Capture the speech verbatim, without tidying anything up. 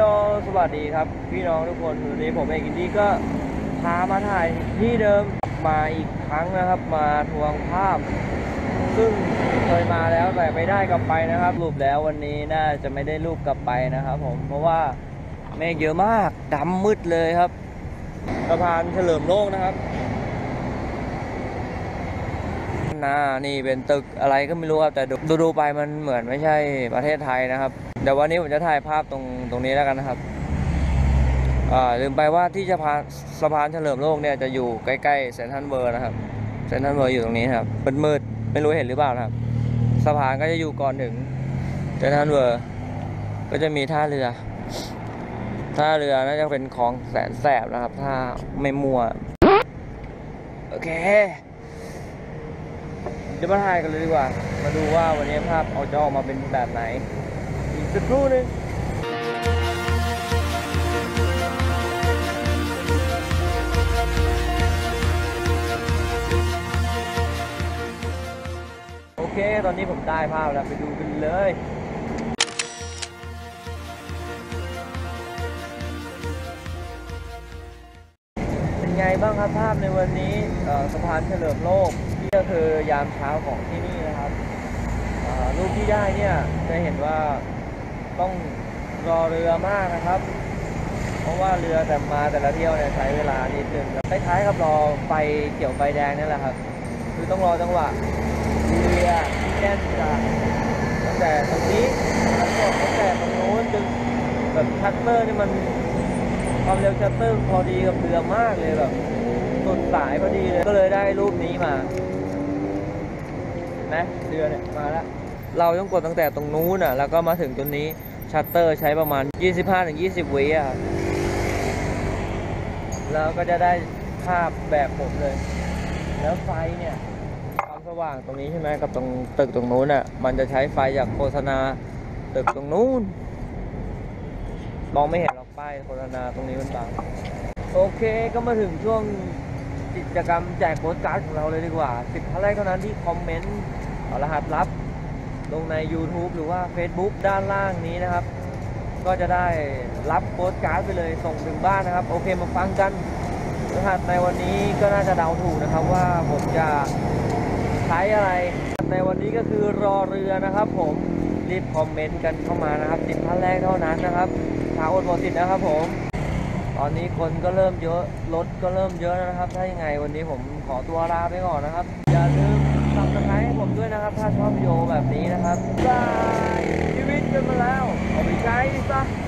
สวัสดีครับพี่น้องทุกคนวันนี้ผมเองอินดี้ก็พามาถ่ายที่เดิมมาอีกครั้งนะครับมาทวงภาพซึ่งเคยมาแล้วแต่ไม่ได้กลับไปนะครับรูปแล้ววันนี้น่าจะไม่ได้รูปกลับไปนะครับผมเพราะว่าเมฆเยอะมากดำมืดเลยครับสะพานเฉลิมโลกนะครับน่านี่เป็นตึกอะไรก็ไม่รู้ครับแต่ดูดูไปมันเหมือนไม่ใช่ประเทศไทยนะครับเดี๋ยววันนี้ผมจะถ่ายภาพตรงตรงนี้แล้วกันนะครับอ่าลืมไปว่าที่สะพานสะพานเฉลิมโลกเนี่ยจะอยู่ใกล้ๆเซ็นทรัลเวิลด์นะครับเซ็นทรัลเวิลด์อยู่ตรงนี้ครับเป็นมืดไม่รู้เห็นหรือเปล่านะครับสะพานก็จะอยู่ก่อนถึงเซ็นทรัลเวิลด์ก็จะมีท่าเรือท่าเรือน่าจะเป็นคลองแสนแสบนะครับถ้าไม่มัวโอเคเดี๋ยวมาถ่ายกันเลยดีกว่ามาดูว่าวันนี้ภาพเอาจะออกมาเป็นแบบไหนอีกสักครู่นึงโอเคตอนนี้ผมได้ภาพแล้วไปดูกันเลยเป็นไงบ้างครับภาพในวันนี้สะพานเฉลิมโลกนี่ก็คือยามเช้าของที่นี่นะครับรูปที่ได้เนี่ยจะเห็นว่าต้องรอเรือมากนะครับเพราะว่าเรือแต่มาแต่ละเที่ยวเนี่ยใช้เวลานิดนึงคล้ายๆกับรอไฟเขียวไฟแดงนี่แหละครับคือต้องรอจังหวะเรือที่แน่นจะตั้งแต่ตรงนี้แล้วก็ตั้งแต่ตรงโน้นจนแบบชัตเตอร์นี่มันความเร็วชัตเตอร์พอดีกับเรือมากเลยแบบสุดสายพอดีเลยก็เลยได้รูปนี้มานะเรือเนี่ยมาแล้วเราต้องกดตั้งแต่ตรงนู้นอ่ะแล้วก็มาถึงจนนี้ชัตเตอร์ใช้ประมาณ ยี่สิบห้าถึงยี่สิบ วิอ่ะแล้วก็จะได้ภาพแบบผมเลยแล้วไฟเนี่ยความสว่างตรงนี้ใช่ไหมกับตรงตึกตรงนู้นอ่ะมันจะใช้ไฟจากโฆษณาตึกตรงนู้นมองไม่เห็นหรอกป้ายโฆษณาตรงนี้มันบังโอเคก็มาถึงช่วงกิจกรรมแจกโปสการ์ดของเราเลยดีกว่าสิบท่านแรกเท่านั้นที่คอมเมนต์รหัสลับลงใน YouTube หรือว่า Facebook ด้านล่างนี้นะครับก็จะได้รับโปสการ์ดไปเลยส่งถึงบ้านนะครับโอเคมาฟังกันรหัสในวันนี้ก็น่าจะเดาถูกนะครับว่าผมจะใช้อะไรในวันนี้ก็คือรอเรือนะครับผมรีบคอมเมนต์กันเข้ามานะครับสิบท่านแรกเท่านั้นนะครับชาวอดหมดสิทธิ์นะครับผมตอนนี้คนก็เริ่มเยอะรถก็เริ่มเยอะนะครับถ้ายังไงวันนี้ผมขอตัวลาไปก่อนนะครับอย่าลืมซับสไครบ์ให้ผมด้วยนะครับถ้าชอบวิดีโอแบบนี้นะครับบายชีวิตเป็นมาแล้วเอาไปใช้ซะ